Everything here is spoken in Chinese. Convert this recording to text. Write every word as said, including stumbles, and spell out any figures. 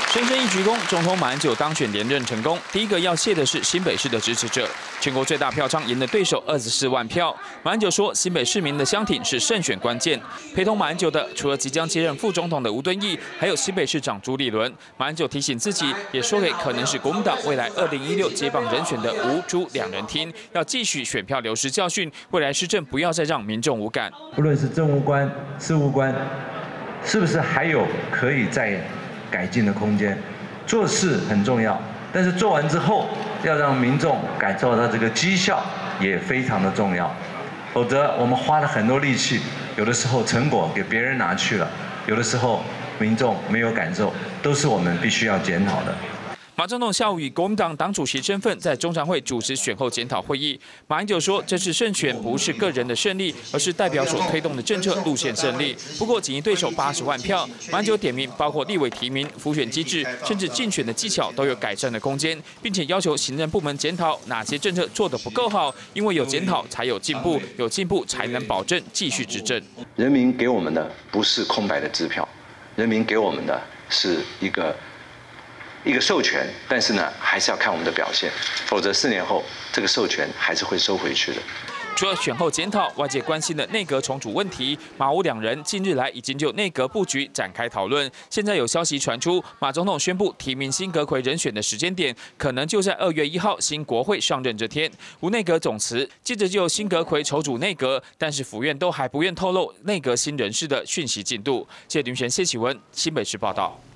深深一鞠躬，总统马英九当选连任成功。第一个要谢的是新北市的支持者，全国最大票仓赢了对手二十四万票。马英九说，新北市民的相挺是胜选关键。陪同马英九的，除了即将接任副总统的吴敦义，还有新北市长朱立伦。马英九提醒自己，也说给可能是国民党未来二零一六接棒人选的吴朱两人听，要继续选票流失教训，未来施政不要再让民众无感。 不论是政务官、事务官，是不是还有可以再改进的空间？做事很重要，但是做完之后要让民众感受到这个绩效也非常的重要。否则我们花了很多力气，有的时候成果给别人拿去了，有的时候民众没有感受，都是我们必须要检讨的。 马总统下午以国民党党主席身份在中常会主持选后检讨会议。马英九说，这次胜选不是个人的胜利，而是代表所推动的政策路线胜利。不过，仅赢对手八十万票。马英九点名，包括立委提名、辅选机制，甚至竞选的技巧都有改善的空间，并且要求行政部门检讨哪些政策做得不够好，因为有检讨才有进步，有进步才能保证继续执政。 人民给我们的不是空白的支票，人民给我们的是一个。一个授权，但是呢，还是要看我们的表现，否则四年后这个授权还是会收回去的。 除了选后检讨，外界关心的内阁重组问题，马吴两人近日来已经就内阁布局展开讨论。现在有消息传出，马总统宣布提名新阁揆人选的时间点，可能就在二月一号新国会上任这天。无内阁总辞，接着就有新阁揆筹组内阁，但是府院都还不愿透露内阁新人事的讯息进度。谢林璇、谢启文，新北市报道。